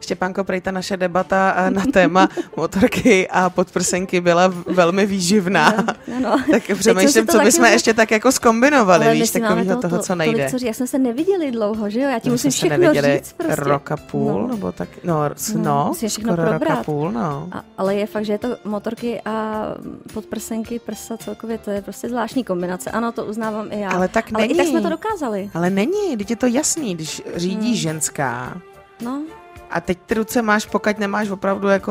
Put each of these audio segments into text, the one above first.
Štěpánko, prej ta naše debata na téma motorky a podprsenky byla velmi výživná. No. Tak přemýšlím, co bychom ještě tak jako zkombinovali, víš, takového toho, co nejde. Já jsme se neviděli dlouho, že jo? Já ti musím všechno říct prostě. Rok a půl, nebo tak, skoro rok a půl, no. Ale je fakt, že je to motorky a podprsenky, prsa celkově, to je prostě zvláštní kombinace. Ano, to uznávám i já. Ale tak není. Ale i tak jsme to dokázali. Ale není, teď je to jasný, když řídí ženská. No. A teď ty ruce máš, pokud nemáš opravdu jako...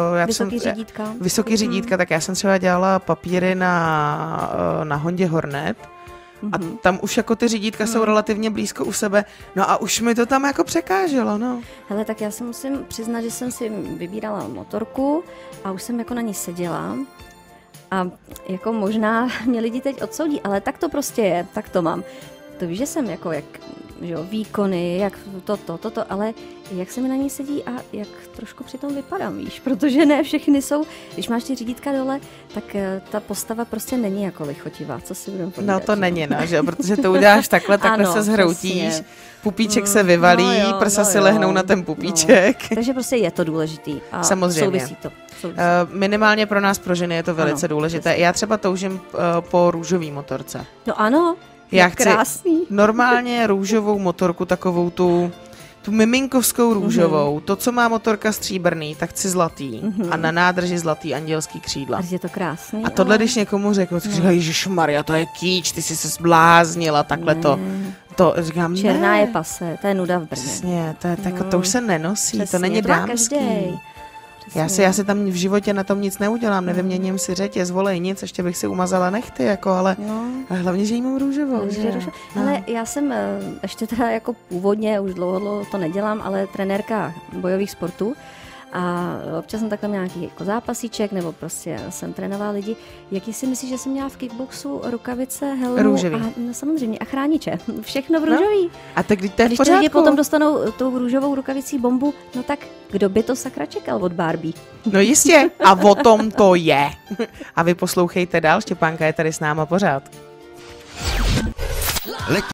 Vysoký řídítka, tak já jsem třeba dělala papíry na Hondě Hornet a tam už jako ty řídítka jsou relativně blízko u sebe, no a už mi to tam jako překáželo, no. Hele, tak já si musím přiznat, že jsem si vybírala motorku a už jsem jako na ní seděla a jako možná mě lidi teď odsoudí, ale tak to prostě je, tak to mám. To víš, že jsem jako že jo, výkony, jak toto, ale jak se mi na ní sedí a jak trošku přitom vypadám, víš, protože ne všechny jsou, když máš ty řídítka dole, tak ta postava prostě není jako lichotivá, co si budeme povídat. No to není, no, že protože to uděláš takhle ano, se zhroutíš, přesně. Pupíček se vyvalí, prsa si lehnou na ten pupíček. No. Takže prostě je to důležitý a samozřejmě. Souvisí to. Minimálně pro nás, pro ženy je to velice důležité. Přesně. Já třeba toužím po růžový motorce. No ano. Já chci normálně růžovou motorku, takovou tu miminkovskou růžovou. To, co má motorka stříbrný, tak chci zlatý. A na nádrži zlatý andělský křídla. A je to krásný. A tohle, když někomu řeknu, tak říká, ježišmarja, to je kýč, ty jsi se zbláznila, takhle to říkám, černá je pase, to je nuda v Brně. Přesně, to už se nenosí, přesně, to není dámský. Já si tam v životě na tom nic neudělám, nevyměním si řetěz, volej nic, ještě bych si umazala nechty, jako, ale hlavně, že jí mám růžovou. Ale já jsem ještě teda jako původně, už dlouho to nedělám, ale trenérka bojových sportů a občas jsem takhle měla nějaký jako zápasíček, nebo prostě jsem trénovala lidi. Jaký si myslíš, že jsem měla v kickboxu rukavice, helmu růžový. A samozřejmě a chrániče. Všechno v růžový. No. A tak když to je v pořádku. Když lidi potom dostanou tou růžovou rukavicí bombu, no tak kdo by to sakra čekal od Barbie? No jistě. A o tom to je. A vy poslouchejte dál, Štěpánka je tady s náma pořád.